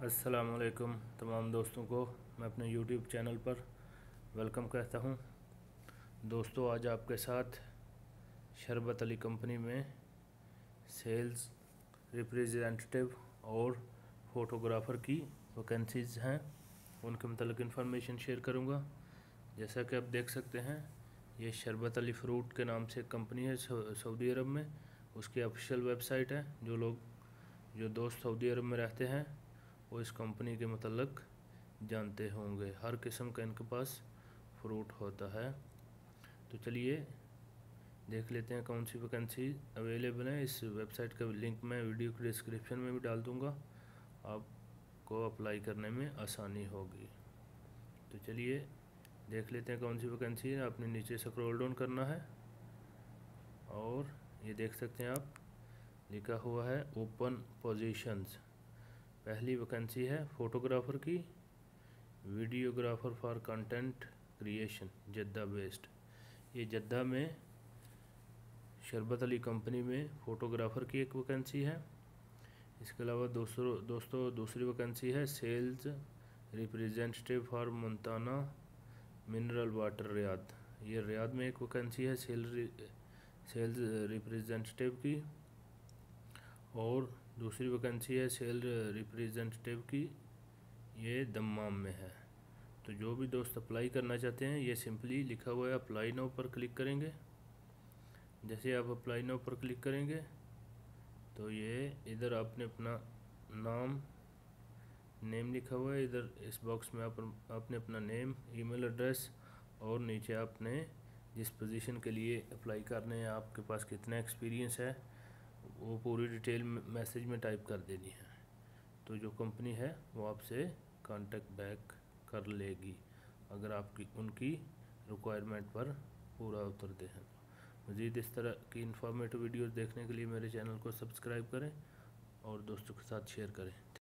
अस्सलामुअलैकुम तमाम दोस्तों को मैं अपने YouTube चैनल पर वेलकम कहता हूं। दोस्तों, आज आपके साथ शरबत अली कंपनी में सेल्स रिप्रेजेंटेटिव और फ़ोटोग्राफ़र की वैकेंसीज़ हैं, उनके मतलब इन्फॉर्मेशन शेयर करूंगा। जैसा कि आप देख सकते हैं, ये शरबत अली फ्रूट के नाम से एक कंपनी है सऊदी अरब में। उसकी ऑफिशियल वेबसाइट है। जो दोस्त सऊदी अरब में रहते हैं वो इस कंपनी के मतलब जानते होंगे। हर किस्म का इनके पास फ्रूट होता है। तो चलिए देख लेते हैं कौन सी वैकेंसी अवेलेबल है। इस वेबसाइट का लिंक मैं वीडियो के डिस्क्रिप्शन में भी डाल दूंगा, आपको अप्लाई करने में आसानी होगी। तो चलिए देख लेते हैं कौन सी वैकेंसी है। आपने नीचे स्क्रॉल डाउन करना है और ये देख सकते हैं आप, लिखा हुआ है ओपन पोजीशंस। पहली वैकेंसी है फ़ोटोग्राफ़र की, videographer for content creation, Jeddah based. ये जद्दा में शरबत अली कंपनी में फ़ोटोग्राफ़र की एक वैकेंसी है। इसके अलावा दोस्तों दूसरी वैकेंसी है sales representative for Montana mineral water Riyadh. ये रियाद में एक वैकेंसी है सेल्स रिप्रेजेंटेटिव की, और दूसरी वैकेंसी है सेल रिप्रेजेंटेटिव की, ये दम्माम में है। तो जो भी दोस्त अप्लाई करना चाहते हैं, ये सिंपली लिखा हुआ है अप्लाई नाउ पर क्लिक करेंगे। जैसे आप अप्लाई नाउ पर क्लिक करेंगे तो ये इधर आपने अपना नेम लिखा हुआ है। इधर इस बॉक्स में आपने अपना नेम, ईमेल एड्रेस और नीचे आपने जिस पोजीशन के लिए अप्लाई करने हैं, आपके पास कितना एक्सपीरियंस है, वो पूरी डिटेल मैसेज में टाइप कर देनी है। तो जो कंपनी है वो आपसे कांटेक्ट बैक कर लेगी अगर आपकी उनकी रिक्वायरमेंट पर पूरा उतरते हैं। मज़ीद इस तरह की इन्फॉर्मेटिव वीडियोस देखने के लिए मेरे चैनल को सब्सक्राइब करें और दोस्तों के साथ शेयर करें।